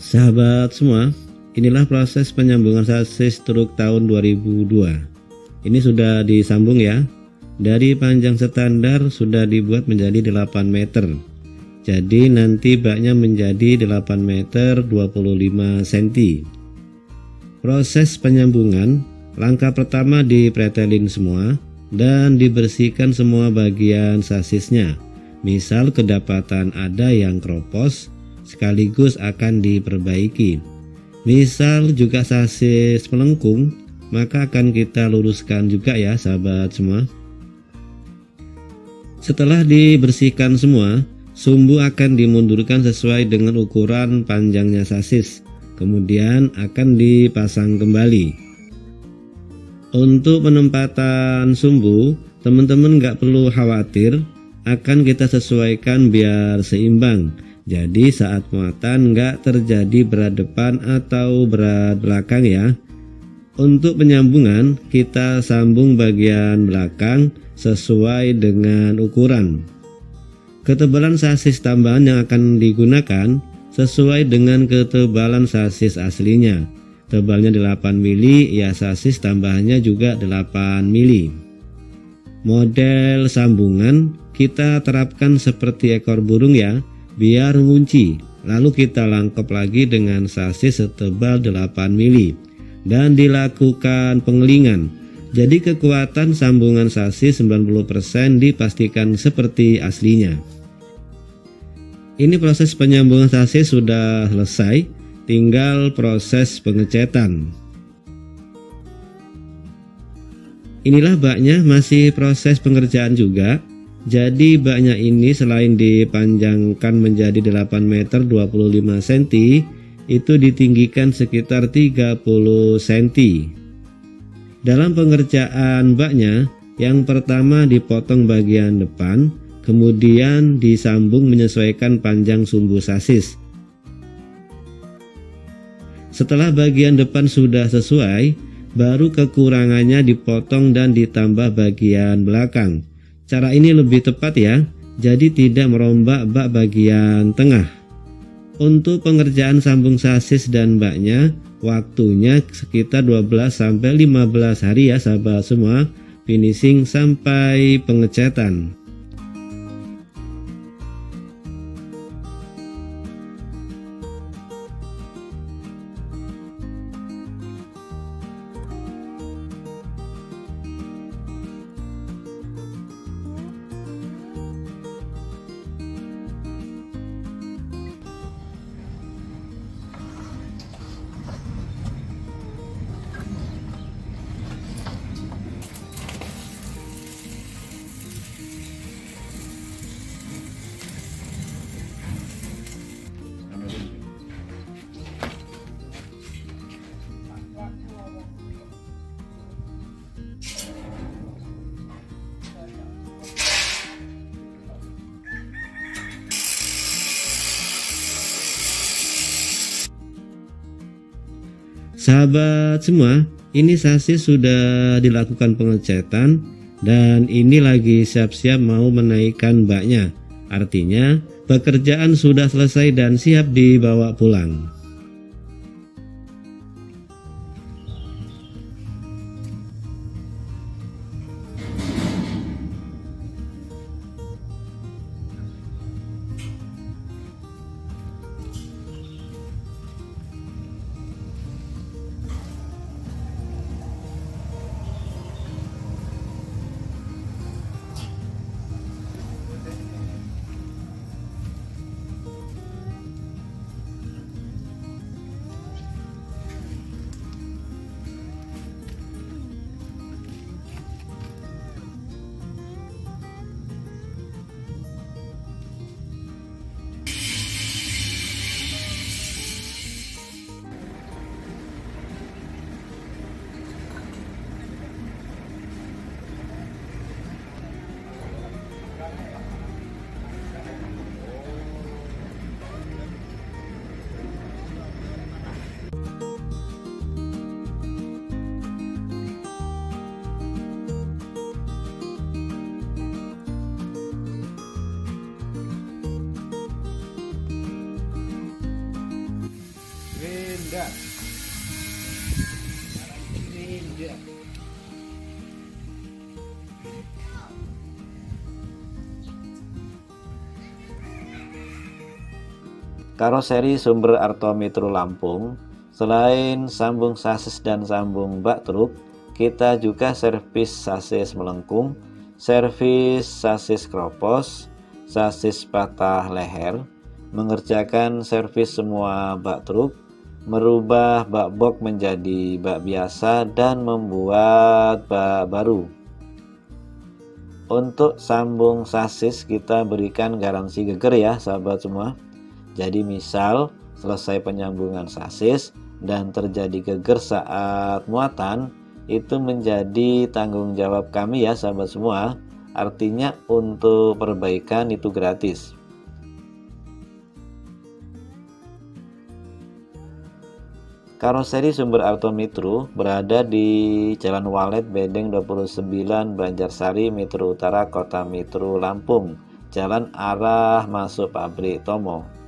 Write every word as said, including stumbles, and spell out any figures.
Sahabat semua, inilah proses penyambungan sasis truk tahun dua ribu dua. Ini sudah disambung ya. Dari panjang standar sudah dibuat menjadi delapan meter. Jadi nanti baknya menjadi delapan meter dua puluh lima sentimeter. Proses penyambungan, langkah pertama dipretelin semua dan dibersihkan semua bagian sasisnya. Misal kedapatan ada yang kropos, sekaligus akan diperbaiki. Misal juga sasis melengkung, maka akan kita luruskan juga ya sahabat semua. Setelah dibersihkan semua, sumbu akan dimundurkan sesuai dengan ukuran panjangnya sasis, kemudian akan dipasang kembali. Untuk penempatan sumbu, teman-teman nggak perlu khawatir, akan kita sesuaikan biar seimbang. Jadi saat muatan nggak terjadi berat depan atau berat belakang ya. Untuk penyambungan kita sambung bagian belakang sesuai dengan ukuran. Ketebalan sasis tambahan yang akan digunakan sesuai dengan ketebalan sasis aslinya. Tebalnya delapan mili, ya sasis tambahannya juga delapan mili. Model sambungan kita terapkan seperti ekor burung ya, biar mengunci. Lalu kita langkap lagi dengan sasis setebal delapan mili dan dilakukan pengelingan. Jadi kekuatan sambungan sasis sembilan puluh persen dipastikan seperti aslinya. Ini proses penyambungan sasis sudah selesai, tinggal proses pengecetan. Inilah baknya masih proses pengerjaan juga. Jadi baknya ini selain dipanjangkan menjadi delapan meter dua puluh lima sentimeter, itu ditinggikan sekitar tiga puluh sentimeter. Dalam pengerjaan baknya, yang pertama dipotong bagian depan, kemudian disambung menyesuaikan panjang sumbu sasis. Setelah bagian depan sudah sesuai, baru kekurangannya dipotong dan ditambah bagian belakang. Cara ini lebih tepat ya, jadi tidak merombak bak bagian tengah. Untuk pengerjaan sambung sasis dan baknya, waktunya sekitar dua belas sampai lima belas hari ya sahabat semua, finishing sampai pengecatan. Sahabat semua, ini sasis sudah dilakukan pengecetan dan ini lagi siap-siap mau menaikkan baknya. Artinya pekerjaan sudah selesai dan siap dibawa pulang. gas. Ninja. Karoseri Sumber Arto Mitru Lampung, selain sambung sasis dan sambung bak truk, kita juga servis sasis melengkung, servis sasis kropos, sasis patah leher, mengerjakan servis semua bak truk, merubah bak box menjadi bak biasa, dan membuat bak baru. Untuk sambung sasis kita berikan garansi geger ya sahabat semua. Jadi misal selesai penyambungan sasis dan terjadi geger saat muatan, itu menjadi tanggung jawab kami ya sahabat semua. Artinya untuk perbaikan itu gratis. Karoseri Sumber Arto Mitru berada di Jalan Walet Bedeng dua puluh sembilan Banjarsari, Mitru Utara, Kota Mitru, Lampung. Jalan arah masuk pabrik Tomo.